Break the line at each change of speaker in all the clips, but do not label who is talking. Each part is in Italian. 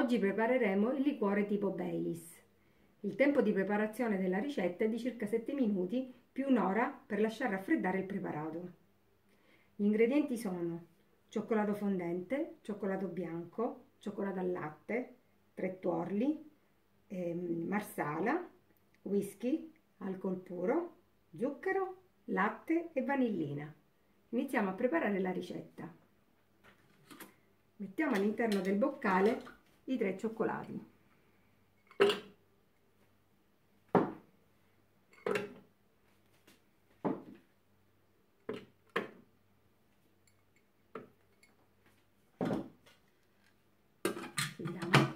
Oggi prepareremo il liquore tipo Baileys. Il tempo di preparazione della ricetta è di circa 7 minuti più un'ora per lasciare raffreddare il preparato. Gli ingredienti sono cioccolato fondente, cioccolato bianco, cioccolato al latte, 3 tuorli, marsala, whisky, alcol puro, zucchero, latte e vanillina. Iniziamo a preparare la ricetta. Mettiamo all'interno del boccale i 3 cioccolati. Chiudiamo.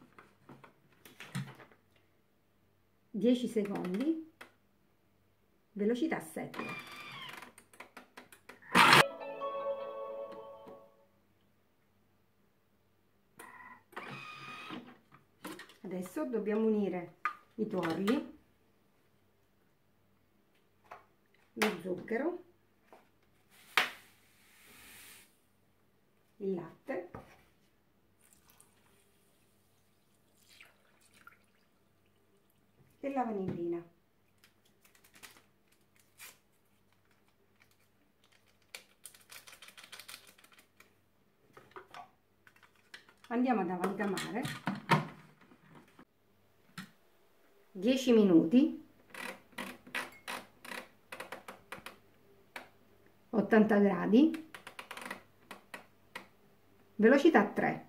10 secondi, velocità 7. Adesso dobbiamo unire i tuorli, lo zucchero, il latte e la vanillina. Andiamo ad amalgamare 10 minuti, 80 gradi, velocità 3.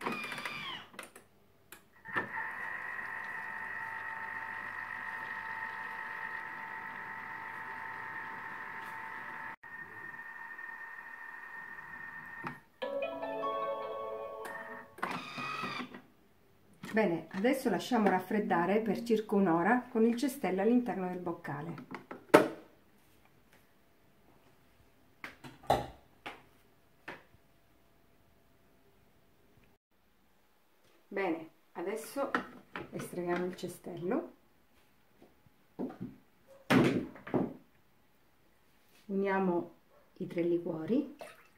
Bene, adesso lasciamo raffreddare per circa un'ora con il cestello all'interno del boccale. Bene, adesso estraiamo il cestello, uniamo i 3 liquori .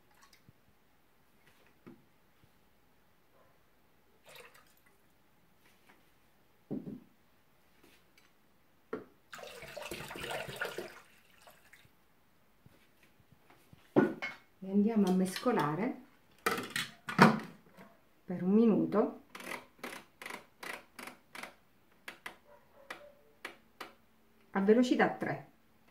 E andiamo a mescolare per 1 minuto a velocità 3.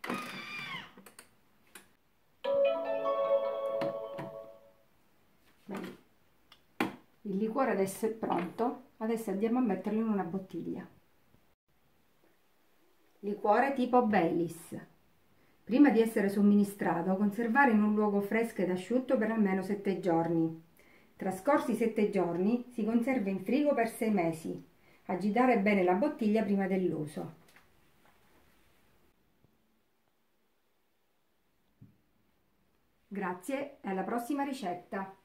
Bene. Il liquore adesso è pronto, adesso andiamo a metterlo in una bottiglia. Liquore tipo Baileys. Prima di essere somministrato, conservare in un luogo fresco ed asciutto per almeno 7 giorni. Trascorsi 7 giorni, si conserva in frigo per 6 mesi. Agitare bene la bottiglia prima dell'uso. Grazie e alla prossima ricetta!